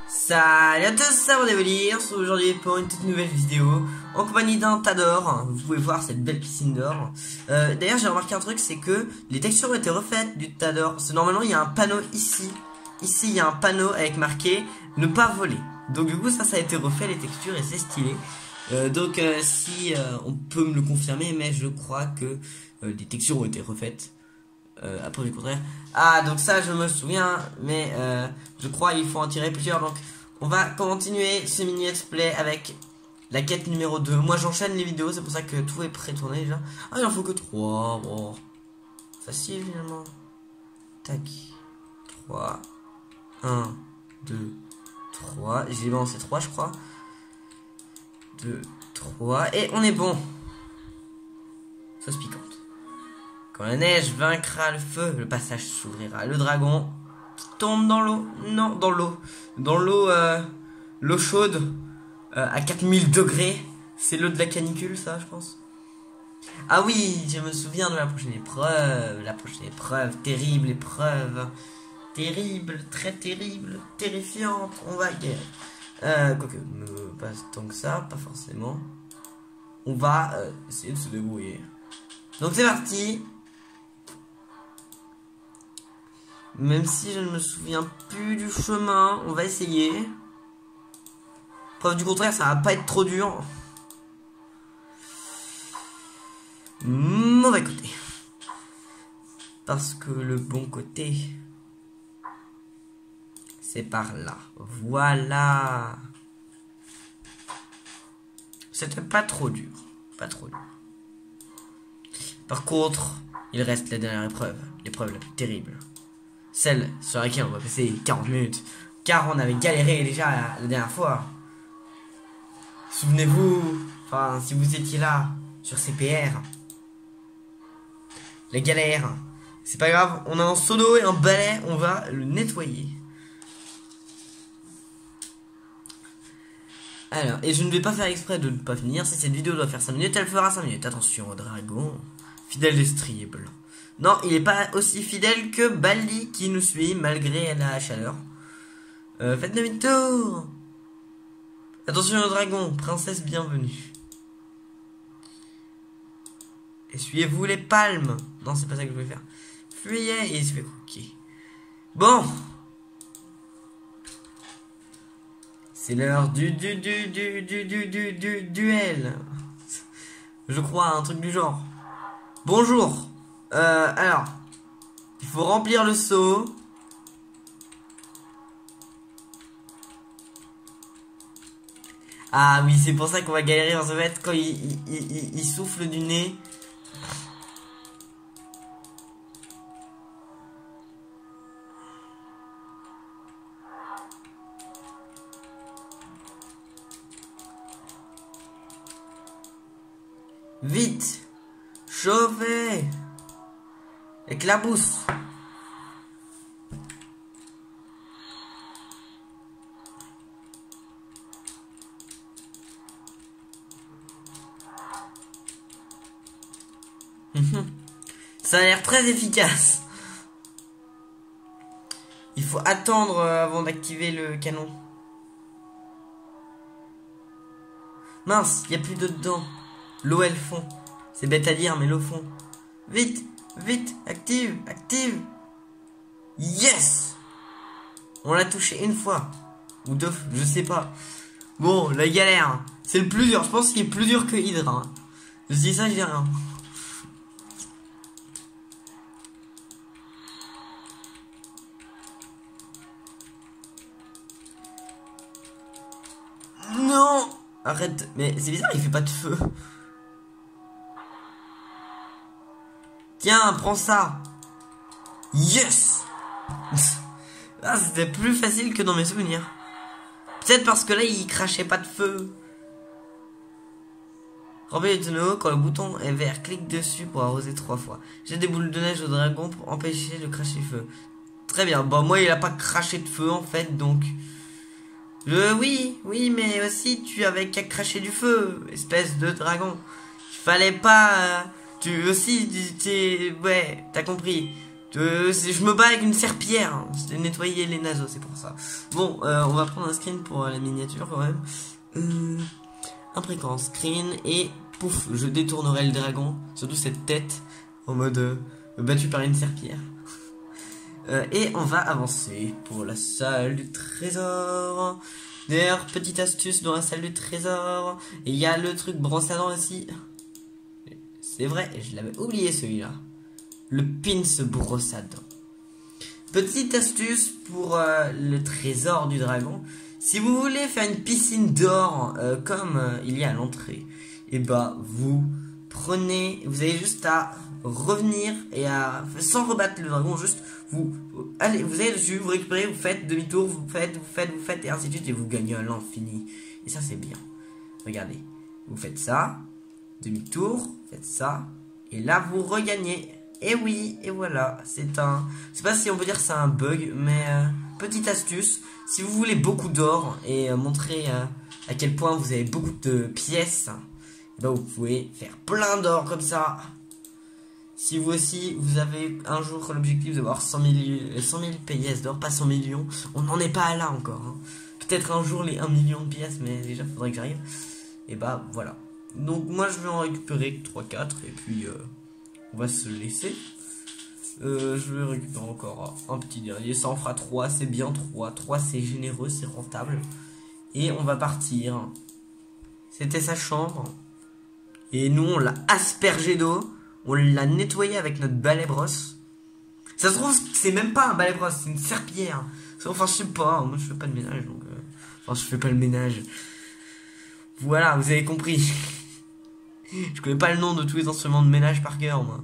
Salut à tous, c'est Devenir. Aujourd'hui pour une toute nouvelle vidéo en compagnie d'un Tador. Vous pouvez voir cette belle piscine d'or. D'ailleurs j'ai remarqué un truc, c'est que les textures ont été refaites du Tador. Parce que normalement il y a un panneau ici. Ici il y a un panneau avec marqué ne pas voler. Donc du coup ça a été refait les textures et c'est stylé. Si on peut me le confirmer, mais je crois que les textures ont été refaites. Après du contraire. Ah donc ça je me souviens. Mais je crois qu'il faut en tirer plusieurs. Donc on va continuer ce mini let's play avec la quête numéro 2. Moi j'enchaîne les vidéos, c'est pour ça que tout est pré-tourné déjà. Ah il en faut que 3. Bon. Facile finalement. Tac. 3. 1, 2, 3. J'ai lancé 3 je crois. 2, 3. Et on est bon. Sauce piquante. Quand la neige vaincra le feu, le passage s'ouvrira. Le dragon tombe dans l'eau. Non, dans l'eau. Dans l'eau, l'eau chaude, à 4000 degrés. C'est l'eau de la canicule, ça, je pense. Ah oui, je me souviens de la prochaine épreuve. La prochaine épreuve, terrible épreuve. Terrible, très terrible, terrifiante. On va guérir. Quoique, pas tant que ça, pas forcément. On va essayer de se débrouiller. Donc c'est parti. Même si je ne me souviens plus du chemin, on va essayer. Preuve du contraire, ça va pas être trop dur. Mauvais côté. Parce que le bon côté, c'est par là. Voilà. C'était pas trop dur. Pas trop dur. Par contre, il reste la dernière épreuve. L'épreuve la plus terrible. Celle sur laquelle on va passer 40 minutes. Car on avait galéré déjà la dernière fois. Souvenez-vous, enfin si vous étiez là, sur CPR. La galère. C'est pas grave, on a un seau d'eau et un balai, on va le nettoyer. Alors, et je ne vais pas faire exprès de ne pas finir. Si cette vidéo doit faire 5 minutes, elle fera 5 minutes. Attention au dragon. Fidèle destrier blanc. Non, il n'est pas aussi fidèle que Baldi qui nous suit malgré la chaleur. Faites demi-tour. Attention au dragon, princesse bienvenue. Essuyez-vous les palmes. Non, c'est pas ça que je voulais faire. Fuyez et il se fait croquer. Bon. C'est l'heure du duel. Je crois, un truc du genre. Bonjour. Alors, il faut remplir le seau. Ah oui, c'est pour ça qu'on va galérer en fait quand il souffle du nez. Vite, chauffez. Éclabousse. Ça a l'air très efficace. Il faut attendre avant d'activer le canon. Mince, il n'y a plus d'eau dedans. L'eau elle fond. C'est bête à dire mais l'eau fond. Vite. Vite, active, active. Yes. On l'a touché une fois. Ou deux, je sais pas. Bon, la galère. C'est le plus dur, je pense qu'il est plus dur que Hydra. Je dis ça, je dis rien. Non. Arrête, mais c'est bizarre, il fait pas de feu. Tiens, prends ça. Yes. Ah, c'était plus facile que dans mes souvenirs. Peut-être parce que là, il crachait pas de feu. Remplis le tonneau. Quand le bouton est vert, clique dessus pour arroser 3 fois. Jette des boules de neige au dragon pour empêcher de cracher le feu. Très bien. Bon, moi, il a pas craché de feu, en fait, donc... Oui, mais aussi, tu avais qu'à cracher du feu, espèce de dragon. Il fallait pas... Tu aussi, ouais, t'as compris. Je me bats avec une serpillière. Hein. Je nettoyer les naseaux, c'est pour ça. Bon, on va prendre un screen pour la miniature quand même. Un screen et pouf, je détournerai le dragon. Surtout cette tête en mode battu par une serpillière. Et on va avancer pour la salle du trésor. D'ailleurs, petite astuce dans la salle du trésor. Il y a le truc brosse à dents aussi. C'est vrai, je l'avais oublié celui-là. Le pins brosse à dents. Petite astuce pour le trésor du dragon. Si vous voulez faire une piscine d'or comme il y a à l'entrée, et bah vous avez juste à revenir et sans rebattre le dragon, juste vous allez dessus, vous récupérez, vous faites demi-tour, vous faites et ainsi de suite et vous gagnez à l'infini. Et ça c'est bien. Regardez, vous faites ça, demi-tour, faites ça et là vous regagnez. Et oui, et voilà, je sais pas si on peut dire que c'est un bug, mais petite astuce, si vous voulez beaucoup d'or et montrer à quel point vous avez beaucoup de pièces, ben vous pouvez faire plein d'or comme ça. Si vous aussi, vous avez un jour l'objectif d'avoir 100 000 pièces d'or, pas 100 millions, on n'en est pas là encore. Hein. Peut-être un jour les 1 million de pièces, mais déjà, il faudrait que j'arrive. Et bah voilà. Donc moi, je vais en récupérer 3-4 et puis on va se laisser. Je vais récupérer encore un petit dernier. Ça en fera 3, c'est bien 3. 3, c'est généreux, c'est rentable. Et on va partir. C'était sa chambre. Et nous, on l'a aspergé d'eau. On l'a nettoyé avec notre balai brosse. Ça se trouve, c'est même pas un balai brosse, c'est une serpillière. Enfin, je sais pas, moi je fais pas de ménage, donc... Enfin, je fais pas le ménage. Voilà, vous avez compris. Je connais pas le nom de tous les instruments de ménage par cœur, moi.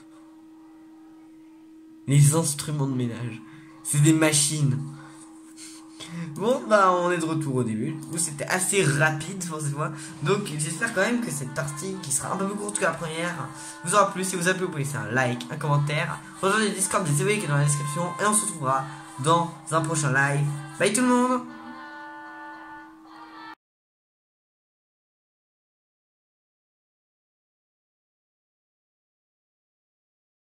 Les instruments de ménage. C'est des machines. Bon, bah, on est de retour au début. Du coup, c'était assez rapide pour cette fois. Donc, j'espère quand même que cette partie, qui sera un peu plus courte que la première, vous aura plu. Si vous a plu, vous pouvez laisser un like, un commentaire. Rejoignez le Discord des EV qui est dans la description. Et on se retrouvera dans un prochain live. Bye tout le monde!